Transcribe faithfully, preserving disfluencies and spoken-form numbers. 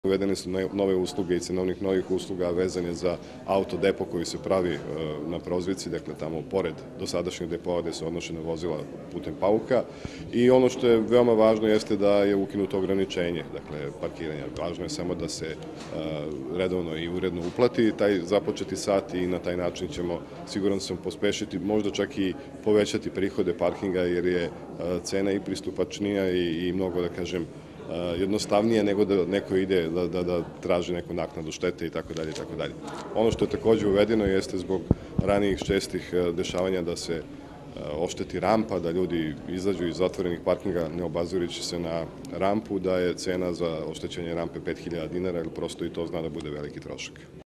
Uvedene su nove usluge i cenovnih novih usluga vezane za autodepo koji se pravi na Prozvici, dakle tamo pored dosadašnjeg depoa gde su odnošena vozila putem pauka. I ono što je veoma važno jeste da je ukinuto ograničenje, dakle parkiranja. Važno je samo da se redovno i uredno uplati taj započeti sat i na taj način ćemo, siguran sam, pospešiti, možda čak i povećati prihode parkinga jer je cena i pristupačnija i mnogo, da kažem, jednostavnije nego da neko ide da traži neku naknadu štete i tako dalje i tako dalje. Ono što je takođe uvedeno jeste zbog ranijih čestih dešavanja da se ošteti rampa, da ljudi izađu iz zatvorenih parkinga ne obazirujući se na rampu, da je cena za oštećenje rampe pet hiljada dinara, jer prosto i to zna da bude veliki trošak.